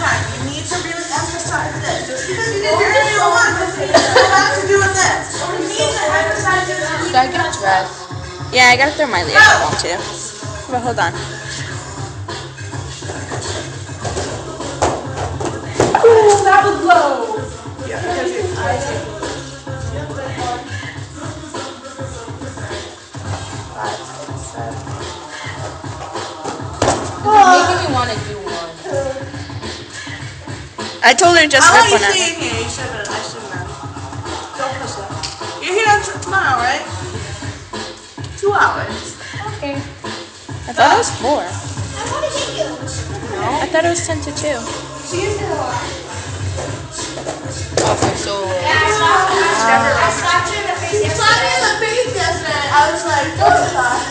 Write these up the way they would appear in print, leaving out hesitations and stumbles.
time. You need to really emphasize this. Just because you did your video once, it has to do with this. You need to emphasize this. Should I get dressed? Yeah, I gotta throw my Leo ball too. But hold on. Ooh, that was low. Yeah, because you. Making me want to do one. I told her just I'll rip one let you out. stay in here. You shouldn't. I shouldn't have. Don't push that. You're here tomorrow, right? 2 hours. Okay. I thought it was 4. I want to hit you. I thought it was 10 to 2. Okay, so I slapped you in the face. You slapped me in the face yesterday. I was like, don't stop.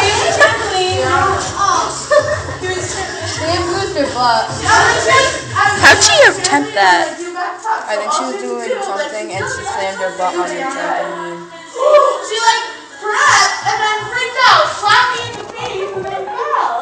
they moved their butt. How'd she attempt that? I think she was doing something and she slammed her butt on the trampoline. She like pressed and then freaked out, slapped me in the face, and then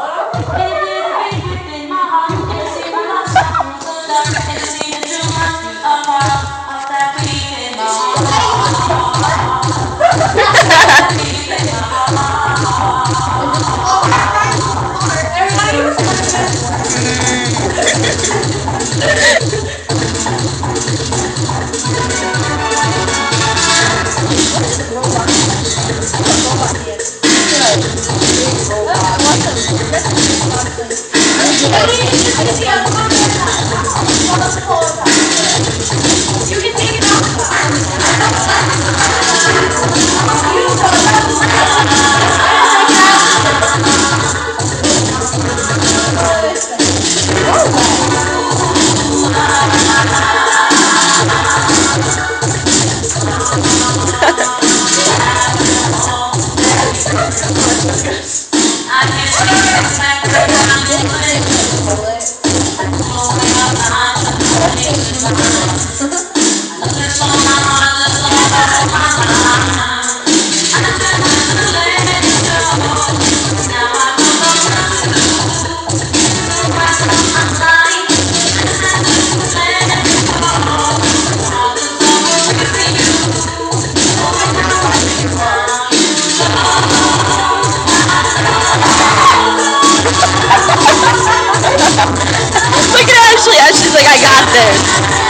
Look at Ashley. Ashley's like, I got this.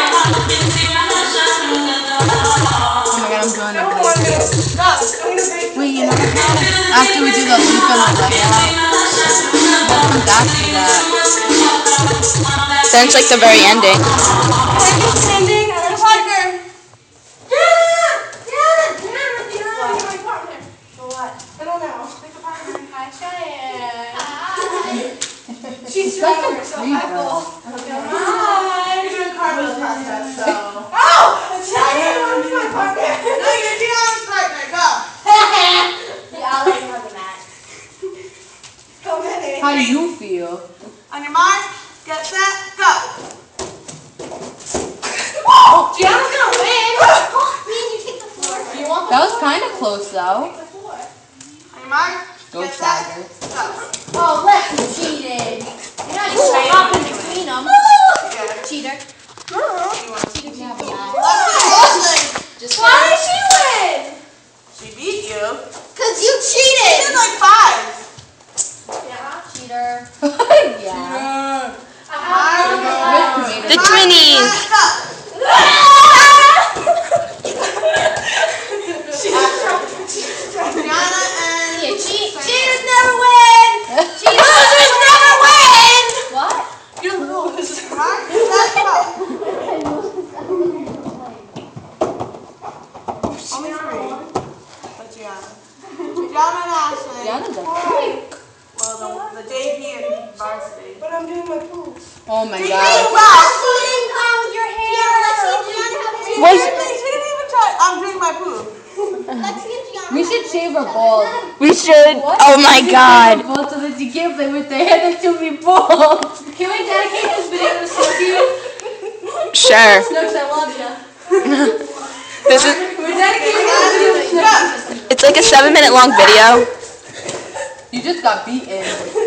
I'm doing a good. Wait, you know how after we do the loop and the layout, what comes after that? Then it's like the very ending. Ending. Partner. I don't know. Hi, Cheyenne. She's stronger, so I will. Hi. You're doing cartwheels process, so. Oh! Cheyenne, want to be my partner? No, you're Deanna's partner. Go. Yeah, I'll let you on the mat. Go minute. How do you feel? On your mark, get set, go. Whoa! Gianna's gonna win. Me and you take the floor. You want That was kind of close though. The floor. on your mark, Go get set, Tiger. go. Oh, Lexi cheated. You're not just hop in between them. Yeah. Cheater. Just Why did she win? she beat you. Because you She cheated. did like 5. Yeah, cheater. Yeah. The twinnies. Gianna and Yeah, cheaters never win. Cheaters never win. What? you lose. Mark, set, go. Only 3. But Gianna. Gianna and Ashley. Gianna's a Well, the JP and varsity. But I'm doing my pool. Oh my JP god. and varsity. With your hair. Lexi and Gianna have hair. She didn't even try. I'm doing my pool. Lexi and Gianna. We should shave our balls. We should. Oh my god. Balls so that you can't play with their hair, that you'll be bald. Can we dedicate this video to Snooki? Sure. Snooks, I love you. This is. We're dedicating this video to Snooki. It's like a 7-minute long video. You just got beaten.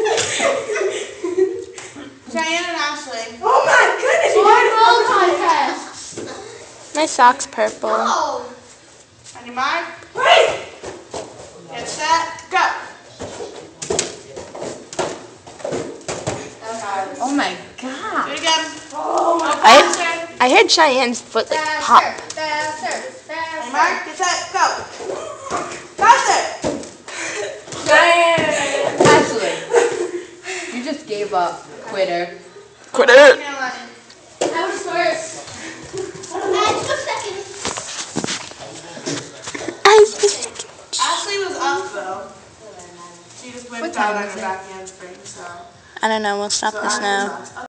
Cheyenne and Ashley. Oh my goodness, you won roll contest. My sock's purple. Oh. On your mark. Get set, go. Oh my god. Do it again. I heard Cheyenne's foot like pop. Faster, On your faster. mark, get set, go. Faster. Ashley, you just gave up. Quitter. Quit it. I was first. I took second. Ashley was up though. She just went down on her back handspring, so. I don't know. We'll stop this now. Ashley's up.